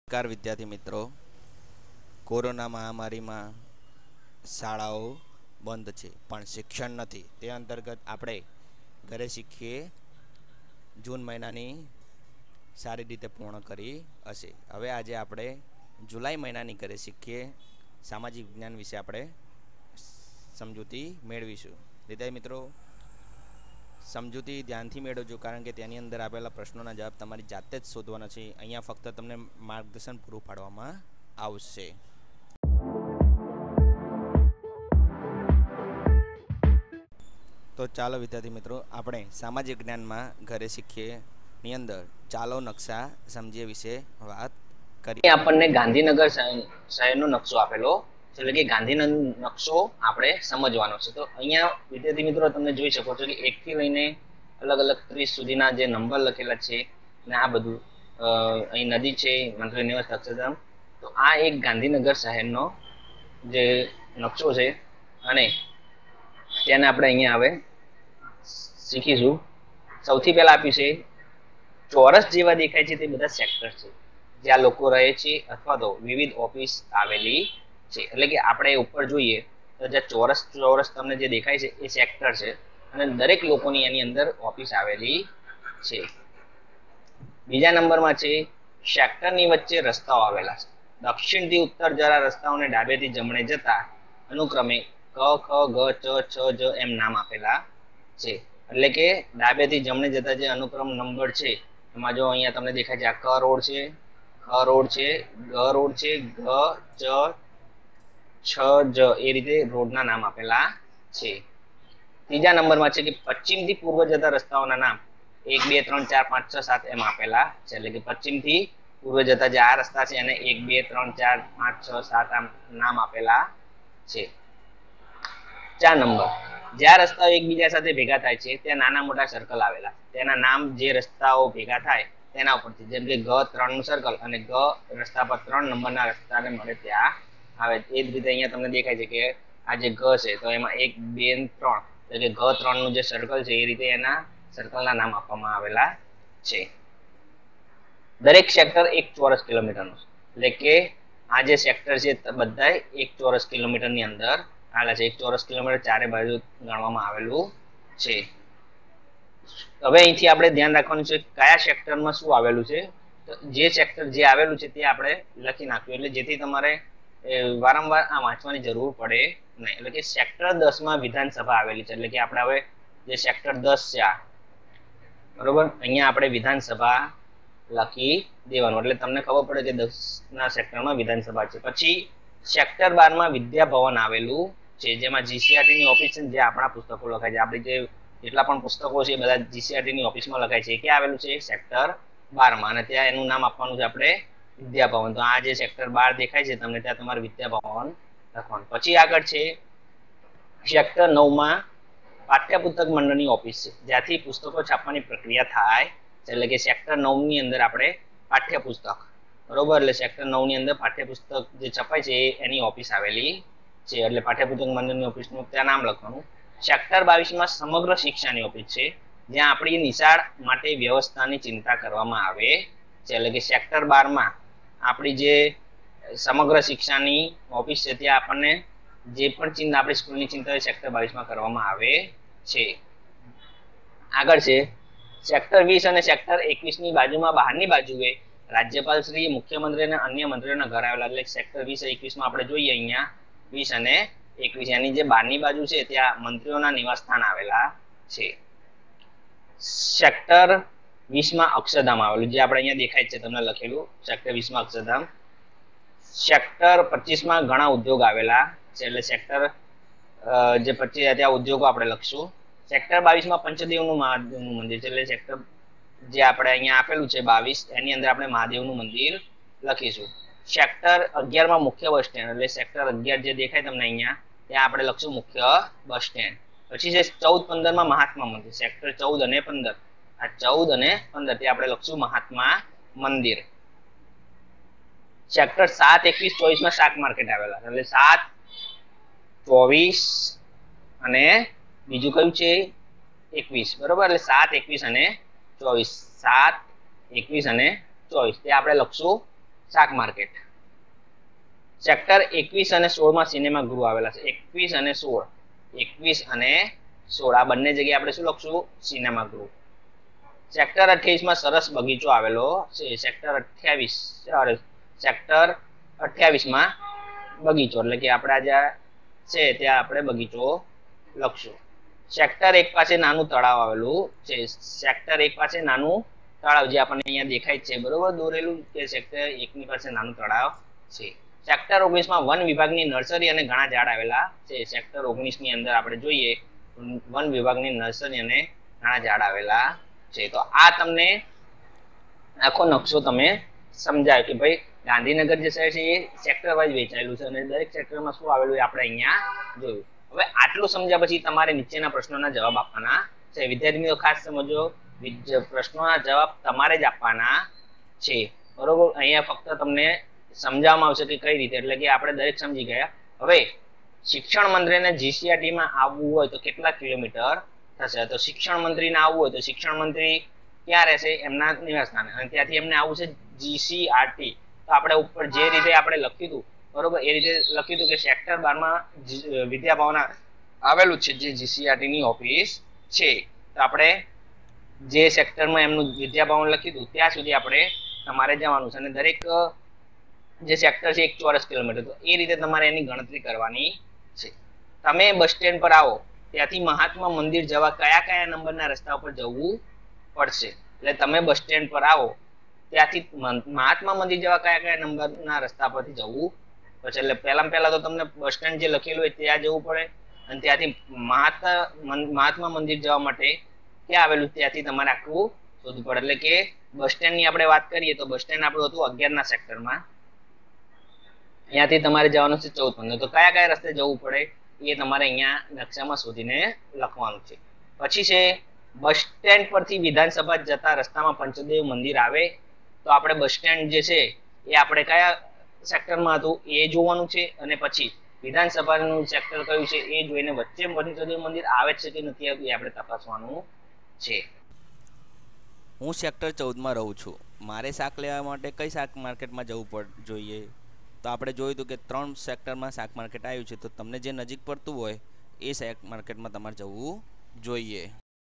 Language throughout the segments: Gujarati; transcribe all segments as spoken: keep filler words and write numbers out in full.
નમસ્કાર વિદ્યાર્થી મિત્રો. કોરોના મહામારીમાં શાળાઓ બંધ છે પણ શિક્ષણ નથી. તે અંતર્ગત આપણે ઘરે શીખીએ જૂન મહિનાની સારી રીતે પૂર્ણ કરી હશે. હવે આજે આપણે જુલાઈ મહિનાની ઘરે શીખીએ સામાજિક વિજ્ઞાન વિશે આપણે સમજૂતી મેળવીશું. વિદ્યાર્થી મિત્રો, સમજૂતી ધ્યાનથી મેળવજો, કારણ કે તેની અંદર આપેલા પ્રશ્નોના જવાબ તમારી જાતે જ શોધવાના છે. અહીંયા ફક્ત તમને માર્ગદર્શન પૂરું પાડવામાં આવશે. તો ચાલો વિદ્યાર્થી મિત્રો, આપણે સામાજિક વિજ્ઞાનમાં ઘરે શીખીએ ની અંદર ચાલો નકશા સમજીએ વિશે વાત કરીએ. આપણને ગાંધીનગર શહેરનો નકશો આપેલો, એટલે કે ગાંધીનગર નકશો આપણે સમજવાનો છે. તો અહીંયા વિદ્યાર્થી મિત્રો તમે જોઈ શકો છો કે એક થી લઈને અલગ અલગ ત્રીસ સુધીના જે નંબર લખેલા છે અને આ બધું અહીં નદી છે, મંત્રી નિવાસ, અક્ષરધામ. તો આ એક ગાંધીનગર શહેરનો જે નકશો છે અને તેને આપણે અહીંયા હવે શીખીશું. સૌથી પહેલા આપ્યું છે ચોરસ જેવા દેખાય છે તે બધા સેક્ટર છે જ્યાં લોકો રહે છે અથવા તો વિવિધ ઓફિસ આવેલી છે. એટલે કે આપણે ઉપર જોઈએ તો જે ચોરસ ચોરસ તમને જે દેખાય છે એ સેક્ટર છે અને દરેક લોકોની એની અંદર ઓફિસ આવેલી છે. બીજા નંબરમાં છે સેક્ટરની વચ્ચે રસ્તાઓ આવેલા છે. દક્ષિણથી ઉત્તર જરા રસ્તાઓને ડાબેથી જમણે જતા અનુક્રમે ક, ખ, ગ, ચ, છ, જ એમ નામ આપેલા છે. એટલે કે ડાબેથી જમણે જતા જે અનુક્રમ નંબર છે એમાં જો અહીંયા તમને દેખાય છે આ ક રોડ છે, ખ રોડ છે, ગ રોડ છે, ઘ, ચ, છ, જ એ રીતે રોડના નામ આપેલા છે. ત્રીજા નંબરમાં છે કે પશ્ચિમથી પૂર્વ જતા રસ્તાઓના નામ એક, બે, ત્રણ, ચાર, પાંચ, છ, સાત એમ આપેલા છે. એટલે કે પશ્ચિમથી પૂર્વ જતા જે આ રસ્તા છે એને એક, બે, ત્રણ, ચાર, પાંચ, છ, સાત આમ નામ આપેલા છે. ચાર નંબર, જ્યાં રસ્તાઓ એકબીજા સાથે ભેગા થાય છે ત્યાં નાના મોટા સર્કલ આવેલા, તેના નામ જે રસ્તાઓ ભેગા થાય તેના ઉપરથી, જેમ કે ગ ત્રણ નું સર્કલ અને ગ રસ્તા પર ત્રણ નંબરના રસ્તાને મળે ત્યાં આવે. એ જ રીતે અહીંયા તમને દેખાય છે કે આ જે ગ છે તો એમાં એક, બે, ત્રણ, એટલે કે ગ ત્રણ નું જે સર્કલ છે એ રીતે એના સર્કલના નામ આપવામાં આવેલા છે. દરેક સેક્ટર એક ચોરસ કિલોમીટરનું છે. એટલે કે આ જે સેક્ટર છે બધા એક ચોરસ કિલોમીટરની અંદર આવેલા છે. એક ચોરસ કિલોમીટર ચારે બાજુ ગણવામાં આવેલું છે. હવે અહીંથી આપણે ધ્યાન રાખવાનું છે કયા સેક્ટરમાં શું આવેલું છે. જે સેક્ટર જે આવેલું છે તે આપણે લખી નાખ્યું, એટલે જેથી તમારે વારંવાર આ વાંચવાની જરૂર પડે નહીં. એટલે કે સેક્ટર દસ માં વિધાનસભા આવેલી છે. એટલે કે આપણે હવે જે સેક્ટર દસ છે આ બરોબર, અહીંયા આપણે વિધાનસભા લખી દેવાનું, એટલે તમને ખબર પડે કે દસ ના સેક્ટરમાં વિધાનસભા છે. પછી સેક્ટર બાર માં વિદ્યા ભવન આવેલું છે, જેમાં જીસીઆરટી ની ઓફિસ છે, જે આપણા પુસ્તકો લખાય છે. આપણી જે જેટલા પણ પુસ્તકો છે બધા જીસીઆરટી ની ઓફિસમાં લખાય છે. ક્યાં આવેલું છે? સેક્ટર બાર માં. અને ત્યાં એનું નામ આપવાનું છે આપણે વિદ્યા ભવન. તો આ જે સેક્ટર બાર દેખાય છે તમને ત્યાં તમારે વિદ્યા ભવન લખવાનું. પછી આગળ છે સેક્ટર નવ માં પાઠ્યપુસ્તક મંડળની ઓફિસ છે, જ્યાંથી પુસ્તકો છાપવાની પ્રક્રિયા થાય. એટલે કે સેક્ટર નવ ની અંદર આપણે પાઠ્યપુસ્તક બરોબર, એટલે સેક્ટર નવ ની અંદર પાઠ્યપુસ્તક જે છપાય છે એની ઓફિસ આવેલી છે. એટલે પાઠ્યપુસ્તક મંડળની ઓફિસનું ત્યાં નામ લખવાનું. સેક્ટર બાવીસ માં સમગ્ર શિક્ષાની ઓફિસ છે, જ્યાં આપણી નિશાળ માટે વ્યવસ્થાની ચિંતા કરવામાં આવે છે. એટલે કે સેક્ટર બાર માં આપણી જે સમગ્ર શિક્ષાની ઓફિસ છે ત્યાં આપણને જે પણ ચિંતા આપણી સ્કૂલની ચિંતા હોય સેક્ટર બાવીસ માં કરવામાં આવે છે. આગળ છે સેક્ટર વીસ અને સેક્ટર એકવીસ ની બાજુમાં બહારની બાજુએ રાજ્યપાલ શ્રી, મુખ્યમંત્રી અને અન્ય મંત્રીઓના ઘર આવેલા. એટલે સેક્ટર વીસ એકવીસ માં આપણે જોઈએ અહીંયા વીસ અને એકવીસ એની જે બહારની બાજુ છે ત્યાં મંત્રીઓના નિવાસ સ્થાન આવેલા છે. સેક્ટર વીસ માં અક્ષરધામ આવેલું, જે આપણે અહીંયા દેખાય છે તમને લખેલું સેક્ટર વીસ માં અક્ષરધામ. સેક્ટર પચીસ માં ઘણા ઉદ્યોગ આવેલા છે, એટલે સેક્ટર જે પચીસ ત્યાં ઉદ્યોગો આપણે લખશું. સેક્ટર બાવીસ માં પંચદેવનું મહાદેવનું મંદિર છે, એટલે સેક્ટર જે આપણે અહીંયા આપેલું છે બાવીસ એની અંદર આપણે મહાદેવનું મંદિર લખીશું. સેક્ટર અગિયાર માં મુખ્ય બસ સ્ટેન્ડ, એટલે સેક્ટર અગિયાર જે દેખાય તમને અહીંયા ત્યાં આપણે લખશું મુખ્ય બસ સ્ટેન્ડ. પછી છે ચૌદ પંદર માં મહાત્મા મંદિર, સેક્ટર ચૌદ અને પંદર, આ ચૌદ અને પંદર ત્યાં આપણે લખશું મહાત્મા મંદિર. સેક્ટર સાત, એકવીસ, ચોવીસ માં શાક માર્કેટ આવેલા, એટલે સાત, ચોવીસ અને બીજું કયું છે એકવીસ બરોબર. એટલે સાત, એકવીસ અને ચોવીસ, સાત, એકવીસ અને ચોવીસ તે આપણે લખશું શાક માર્કેટ. સેક્ટર એકવીસ અને સોળ માં સિનેમા ગૃહ આવેલા છે. એકવીસ અને સોળ, એકવીસ અને સોળ આ બંને જગ્યાએ આપણે શું લખશું? સિનેમા ગૃહ. સેક્ટર અઠ્યાવીસ માં સરસ બગીચો આવેલો છે. સેક્ટર અઠ્યાવીસ સેક્ટર અઠ્યાવીસ માં બગીચો એટલે કે આપણા જ્યાં છે ત્યાં આપણે બગીચો લખશું. સેક્ટર એક પાસે નાનું તળાવ આવેલું છે. સેક્ટર એક પાસે નાનું તળાવ જે આપણને અહીંયા દેખાય છે બરોબર દોરેલું કે સેક્ટર એક ની પાસે નાનું તળાવ છે. સેક્ટર ઓગણીસ માં વન વિભાગની નર્સરી અને ઘણા ઝાડ આવેલા છે. સેક્ટર ઓગણીસ ની અંદર આપણે જોઈએ વન વિભાગની નર્સરી અને ઘણા ઝાડ આવેલા છે. તો આ તમને આખો નકશો તમે સમજાય કે ભાઈ ગાંધીનગર જે શહેર છે એ સેક્ટર વાઇઝ વેચાયેલું છે અને દરેક સેક્ટરમાં શું આવેલું એ આપણે અહીંયા જોયું. હવે આટલું સમજ્યા પછી તમારે નીચેના પ્રશ્નોના જવાબ આપવાના છે. વિદ્યાર્થી મિત્રો ખાસ સમજો, પ્રશ્નોના જવાબ તમારે જ આપવાના છે બરોબર. અહીંયા ફક્ત તમને સમજાવવામાં આવશે કે કઈ રીતે, એટલે કે આપણે દરેક સમજી ગયા. હવે શિક્ષણ મંત્રીને જીસીઆરટી માં આવવું હોય તો કેટલા કિલોમીટર થશે? તો શિક્ષણ મંત્રીને આવવું હોય તો શિક્ષણ મંત્રી ક્યાં રહેશે? એમના નિવાસસ્થાને, અને ત્યાંથી એમને આવવું છે જીસીઆરટી. તો આપણે ઉપર જે રીતે આપણે લખ્યું હતું બરોબર એ રીતે લખ્યું હતું કે સેક્ટર બાર માં વિદ્યાભવન આવેલું છે જે જીસીઆરટી ની ઓફિસ છે. તો આપણે જે સેક્ટરમાં એમનું વિદ્યાભવન લખ્યું હતું ત્યાં સુધી આપણે તમારે જવાનું છે અને દરેક જે સેક્ટર છે એક ચોરસ કિલોમીટર. તો એ રીતે તમારે એની ગણતરી કરવાની છે. તમે બસ સ્ટેન્ડ પર આવો ત્યાંથી મહાત્મા મંદિર જવા કયા કયા નંબરના રસ્તા ઉપર જવું પડશે? એટલે તમે બસ સ્ટેન્ડ પર આવો ત્યાંથી મહાત્મા મંદિર જવા કયા કયા નંબરના રસ્તા પરથી જવું પડશે? એટલે પહેલામાં પહેલા તો તમને બસ સ્ટેન્ડ જે લખેલું હોય ત્યાં જવું પડે અને ત્યાંથી મહાત્મા મહાત્મા મંદિર જવા માટે ક્યાં આવેલું ત્યાંથી તમારે આખું શોધવું પડે. એટલે કે બસ સ્ટેન્ડ ની આપણે વાત કરીએ તો બસ સ્ટેન્ડ આપણું હતું અગિયાર ના સેક્ટરમાં. અહીંયાથી તમારે જવાનું છે ચૌદ પંદર. તો કયા કયા રસ્તે જવું પડે એ તમારે અહીંયા નકશામાં શોધીને લખવાનું છે. પછી છે બસ સ્ટેન્ડ પરથી વિધાનસભા જતા રસ્તામાં પંચદેવ મંદિર આવે તો આપણે બસ સ્ટેન્ડ જે છે એ આપણે કયા સેક્ટરમાં હતું એ જોવાનું છે અને પછી વિધાનસભાનું સેક્ટર કયું છે એ જોઈને વચ્ચે પંચદેવ મંદિર આવે છે કે નથી આવતું એ આપણે તપાસવાનું છે. હું સેક્ટર ચૌદમાં રહું છું. મારે શાક લેવા માટે કઈ શાક માર્કેટમાં જવું પડ જોઈએ? તો આપણે જોયું હતું કે ત્રણ સેક્ટરમાં શાક માર્કેટ આવ્યું છે. તો તમને જે નજીક પડતું હોય એ શાક માર્કેટમાં તમારે જવું જોઈએ.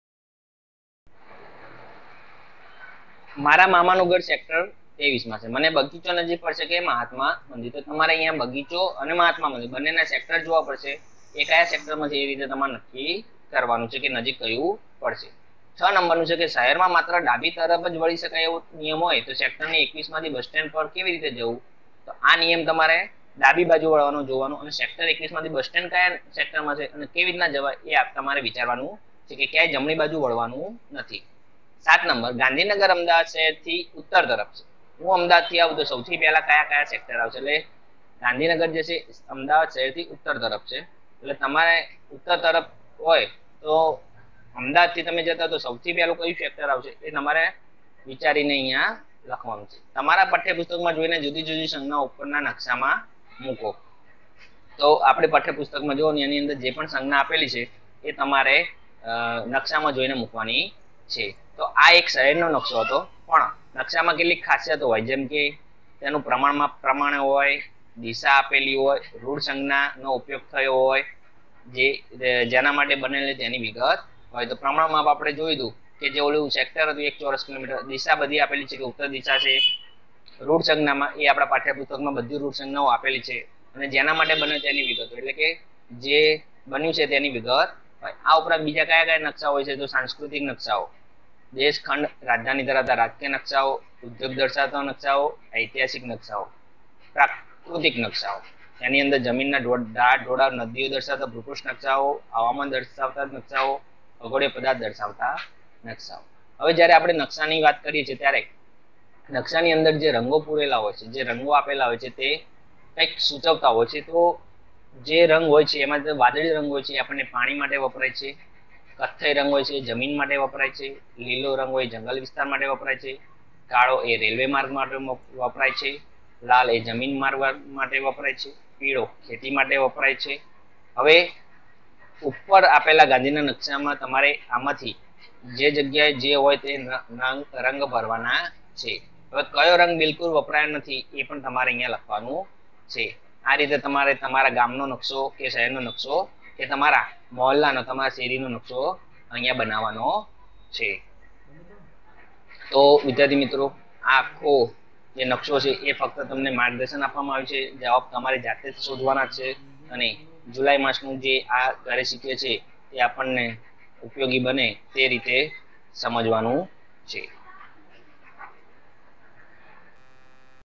મારા મામાનું ઘર સેક્ટર ત્રેવીસ માં છે. મને બગીચો નજીક પડશે કે મહાત્મા મંદિર? તો તમારે અહીંયા બગીચો અને મહાત્મા મંદિર બંનેના સેક્ટર જોવા પડશે. એ કયા સેક્ટરમાં છે એ રીતે તમારે નક્કી કરવાનું છે કે નજીક કયું પડશે. છ નંબરનું છે કે શહેરમાં માત્ર ડાબી તરફ જ વળી શકાય એવો નિયમ હોય તો સેક્ટરની એકવીસ માંથી બસ સ્ટેન્ડ પર કેવી રીતે જવું? તો આ નિયમ તમારે ડાબી બાજુ વળવાનો જોવાનો અને સેક્ટર એકવીસ માંથી બસ સ્ટેન્ડ કયા સેક્ટરમાં છે અને કેવી રીતના જવાય એ તમારે વિચારવાનું છે કે ક્યાંય જમણી બાજુ વળવાનું નથી. સાત નંબર ગાંધીનગર અમદાવાદ શહેરથી ઉત્તર તરફ છે. હું અમદાવાદથી આવું તો સૌથી પહેલા કયા કયા સેક્ટર આવશે? એટલે ગાંધીનગર જે છે અમદાવાદ શહેરથી ઉત્તર તરફ છે. એટલે તમારે ઉત્તર તરફ હોય તો અમદાવાદથી તમે જતા તો સૌથી પહેલું કયું સેક્ટર આવશે એ તમારે વિચારીને અહીંયા લખવાનું છે. તમારા પાઠ્યપુસ્તકમાં જોઈને જુદી જુદી સંજ્ઞા ઉપરના નકશામાં મૂકો. તો આપણે પાઠ્યપુસ્તકમાં જોવો ને એની અંદર જે પણ સંજ્ઞા આપેલી છે એ તમારે નકશામાં જોઈને મૂકવાની છે. તો આ એક શહેરનો નકશો હતો પણ નકશામાં કેટલીક ખાસિયતો હોય જેમ કે તેનું પ્રમાણમાં પ્રમાણે હોય, દિશા આપેલી હોય, રૂઢ સંજ્ઞાનો ઉપયોગ થયો હોય જે જેના માટે બનેલી તેની વિગત હોય. તો પ્રમાણ માપ આપણે જોઈ દઉં કે જે ઓલું સેક્ટર હતું એક ચોરસ કિલોમીટર. દિશા બધી આપેલી છે કે ઉત્તર દિશા છે. રૂઢ સંજ્ઞામાં એ આપણા પાઠ્યપુસ્તકમાં બધી રૂઢ સંજ્ઞાઓ આપેલી છે અને જેના માટે બને તેની વિગત એટલે કે જે બન્યું છે તેની વિગત હોય. આ ઉપરાંત બીજા કયા કયા નકશા હોય છે? તો સાંસ્કૃતિક નકશાઓ, દેશ ખંડ રાજધાની ધરાવતા રાજકીય નકશાઓ, ઉદ્યોગ દર્શાવતા નકશાઓ, ઐતિહાસિક નકશાઓ, પ્રાકૃતિક નકશાઓ એની અંદર જમીનના ઢાળ ઢોળાવ, નદીઓ દર્શાવતા ભૂપૃષ્ઠ નકશાઓ, હવામાન દર્શાવતા નકશાઓ, ખગોળીય પદાર્થ દર્શાવતા નકશાઓ. હવે જ્યારે આપણે નકશાની વાત કરીએ છીએ ત્યારે નકશાની અંદર જે રંગો પૂરેલા હોય છે, જે રંગો આપેલા હોય છે તે કંઈક સૂચવતા હોય છે. તો જે રંગ હોય છે એમાં વાદળી રંગ હોય છે એ આપણને પાણી માટે વપરાય છે, કથ્થઈ રંગ હોય છે જમીન માટે વપરાય છે, લીલો રંગ હોય જંગલ વિસ્તાર માટે વપરાય છે, કાળો એ રેલવે માર્ગ માટે વપરાય છે, લાલ એ જમીન માર્ગ માટે વપરાય છે, પીળો ખેતી માટે વપરાય છે. હવે ઉપર આપેલા ગાંધીના નકશામાં તમારે આમાંથી જે જગ્યાએ જે હોય તે રંગ ભરવાના છે. હવે કયો રંગ બિલકુલ વપરાયો નથી એ પણ તમારે અહીંયા લખવાનું છે. આ રીતે તમારે તમારા ગામનો નકશો કે શહેરનો નકશો કે તમારા મહોલ્લાનો તમારા શેરીનો નકશો અહીંયા બનાવવાનો છે. તો વિદ્યાર્થી મિત્રો આ આખો જે નકશો છે એ ફક્ત તમને માર્ગદર્શન આપવામાં આવ્યું છે. જવાબ તમારે જાતે જ શોધવાના છે અને જુલાઈ માસનું જે આ ઘરે શીખીએ છે એ આપણને ઉપયોગી બને તે રીતે સમજવાનું છે.